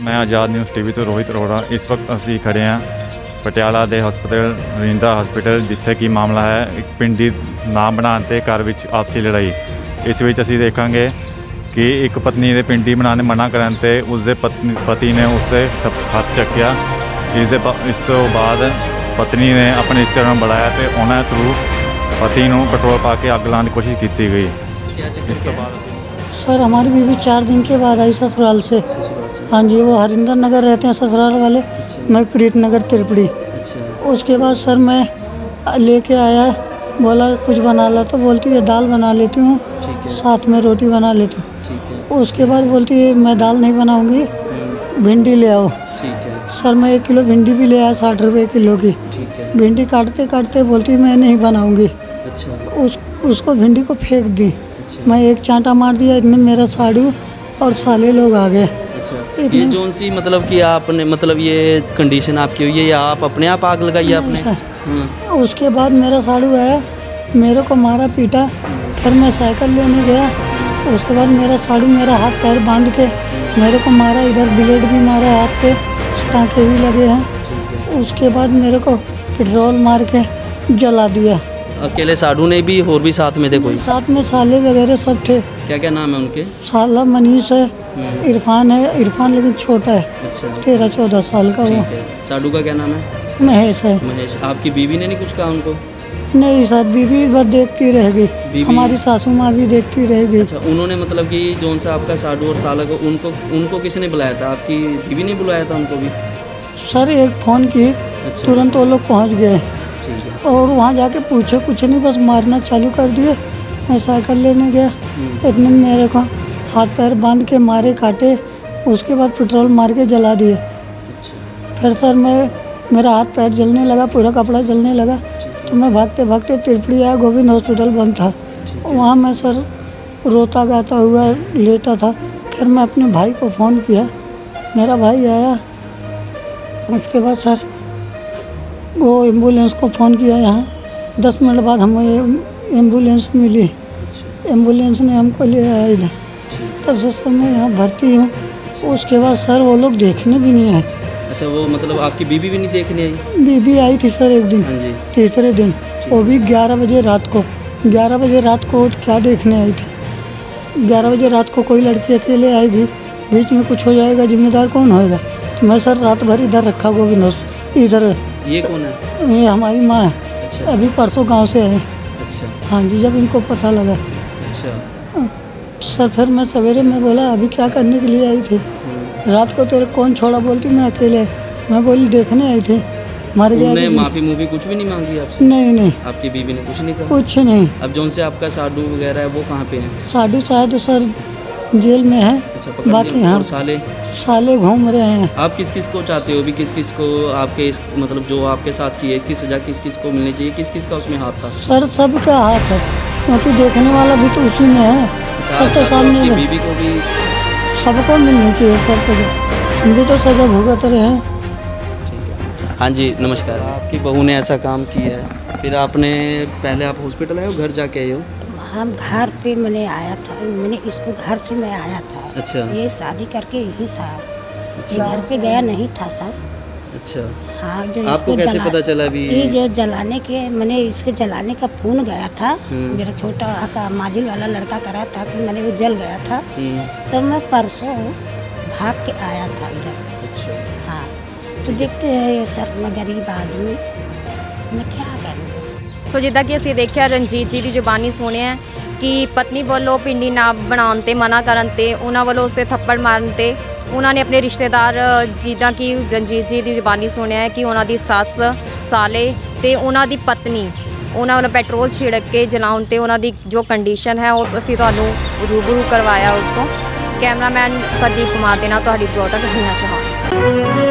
मैं आज़ाद news TV तो रोहित अरोड़ा। इस वक्त असी खड़े हैं पटियाला ਦੇ ਹਸਪਤਾਲ ਰਜਿੰਦਰਾ ਹਸਪੀਟਲ, ਜਿੱਥੇ ਕਿ ਮਾਮਲਾ ਹੈ ਇੱਕ ਪਿੰਡੀ ਨਾਮ ਬਣਾਉਣ ਤੇ ਘਰ ਵਿੱਚ ਆਪਸੀ ਲੜਾਈ। ਇਸ ਵਿੱਚ ਅਸੀਂ ਦੇਖਾਂਗੇ ਕਿ ਇੱਕ ਪਤਨੀ ਦੇ ਪਿੰਡੀ ਬਣਾਉਣ ਮਨਾ ਕਰਨ ਤੇ ਉਸਦੇ ਪਤੀ ਨੇ ਉਸਦੇ ਹੱਥ ਚੱਕਿਆ। ਇਸ ਤੋਂ ਬਾਅਦ ਪਤਨੀ ਨੇ ਆਪਣੇ ਰਿਸ਼ਤੇਦਾਰਾਂ ਨੂੰ ਬੁਲਾਇਆ ਤੇ ਉਹਨਾਂ ਥਰੂ पति ਨੂੰ पेट्रोल पा के आग लाने की कोशिश की गई। इस तो बाद सर हमारी बीवी 4 दिन के बाद आई ससुराल से। हाँ जी, वो हरिंदर नगर रहते हैं ससुराल वाले। मैं प्रीत नगर त्रिपुड़ी। उसके बाद सर मैं लेके आया, बोला कुछ बना ला, तो बोलती है दाल बना लेती हूँ, साथ में रोटी बना लेती हूँ। उसके बाद बोलती है मैं दाल नहीं बनाऊँगी, भिंडी ले आओ। सर मैं 1 किलो भिंडी भी ले आया, 60 रुपये किलो की। भिंडी काटते काटते बोलती मैं नहीं बनाऊँगी। उसको भिंडी को फेंक दी। मैं एक चांटा मार दिया, इतने मेरा साड़ू और साले लोग आ गए। ये जोन सी मतलब कि आपने मतलब ये कंडीशन आपकी हुई है या आप अपने आप आग लगाई आपने? उसके बाद मेरा साड़ू आया, मेरे को मारा पीटा, फिर मैं साइकिल लेने गया। उसके बाद मेरा साड़ू मेरा हाथ पैर बांध के मेरे को मारा, इधर ब्लेड भी मारा, हाथ पे टाँके भी लगे हैं। उसके बाद मेरे को पेट्रोल मार के जला दिया। अकेले साड़ू ने भी और भी साथ में थे कोई? साथ में साले वगैरह सब थे। क्या क्या नाम है उनके? साला मनीष है, इरफान है, इरफान लेकिन छोटा है। 13-14 साल का। वो साड़ू का क्या नाम है? महेश है। महेश। आपकी बीवी ने नहीं कुछ कहा उनको? नहीं सर, बीवी बस देखती रहेगी, हमारी सासू माँ भी देखती रहेगी। अच्छा, उन्होंने मतलब कि जोन सा आपका साड़ू और साला को उनको किसने बुलाया था? आपकी बीवी ने बुलाया था उनको भी? सर एक फ़ोन की, तुरंत वो लोग पहुँच गए और वहाँ जाके पूछे कुछ नहीं, बस मारना चालू कर दिए। मैं साइकिल लेने गया, इतने मेरे को हाथ पैर बांध के मारे, काटे। उसके बाद पेट्रोल मार के जला दिए। फिर सर मेरा हाथ पैर जलने लगा, पूरा कपड़ा जलने लगा, तो मैं भागते भागते त्रिपुड़ी आया। गोविंद हॉस्पिटल बंद था, वहाँ मैं सर रोता गाता हुआ लेटा था। फिर मैं अपने भाई को फ़ोन किया, मेरा भाई आया। उसके बाद सर वो एम्बुलेंस को फ़ोन किया यहाँ। 10 मिनट बाद हमें एम्बुलेंस मिली, एम्बुलेंस ने हमको ले आया इधर। तब से सर मैं यहाँ भर्ती हूँ। उसके बाद सर वो लोग देखने भी नहीं आए। अच्छा, वो मतलब आपकी बीवी भी नहीं देखने आई? बीवी आई थी सर एक दिन। हाँ जी। तीसरे दिन, वो भी 11 बजे रात को। 11 बजे रात को क्या देखने आई थी? 11 बजे रात को कोई लड़की अकेले आएगी, बीच में कुछ हो जाएगा, जिम्मेदार कौन होएगा? तो मैं सर रात भर इधर रखा गोविंद इधर। ये कौन है? ये हमारी माँ है। अच्छा। अभी परसों गांव से आए। अच्छा। हाँ जी, जब इनको पता लगा। अच्छा। सर फिर मैं सवेरे में बोला अभी क्या करने के लिए आई थी? रात को तेरे कौन छोड़ा? बोलती मैं अकेले। मैं बोली देखने आई थी, मर गया। उन्होंने माफ़ी कुछ भी नहीं मांगी आपसे? नहीं। आपकी बीवी ने कुछ नहीं कहा? कुछ नहीं। अब जोन से आपका साडू वगैरह है वो कहाँ पे है? साडू शायद सर जेल में है। अच्छा, बाकी हाँ साले घूम रहे हैं। आप किस किस को चाहते हो? भी किस किस को आपके मतलब जो आपके साथ की है इसकी सज़ा किस किस को मिलनी चाहिए? किस किस का उसमें हाथ था? सर सबका हाथ है, क्योंकि देखने वाला भी तो उसी में है। सबके सामने बीवी को भी सबको मिलनी चाहिए सर को, हम भी तो सज़ा भुगत रहे हैं। ठीक है। हाँ जी नमस्कार। आपकी बहू ने ऐसा काम किया है, फिर आपने पहले आप हॉस्पिटल आए हो, घर जाके आए हो? हम घर पे मैंने आया था, मैंने इसको घर से मैं आया था। अच्छा। ये शादी करके यही था। अच्छा। ये घर पे गया नहीं था सर। अच्छा। हाँ, जो आपको कैसे पता चला? अभी ये जो जलाने के मैंने इसके जलाने का फोन गया था, मेरा छोटा का माजिल वाला लड़का करा था कि मैंने वो जल गया था। तो मैं परसों भाग के आया था इधर। अच्छा। हाँ, तो देखते हैं सर मैं गरीब आदमी, मैं क्या करूँ। सो जिदा कि असीं देखिया रणजीत जी की जुबानी सुने कि पत्नी वालों पिंडी ना बनाने ते मना करन ते उन्हां वालों उसते थप्पड़ मारन ते उन्होंने अपने रिश्तेदार जिदा कि रणजीत जी की जुबानी सुनिया है कि उन्होंने सस साले ते उन्होंने पत्नी उन्होंने वालों पेट्रोल छिड़क के जलाउन ते उन्होंने जो कंडीशन है वो असीं तुहानूं रूबरू करवाया। उस तो कैमरामैन प्रदीप कुमार दे नाल तुहाडी रिपोर्ट करना चाहांगे।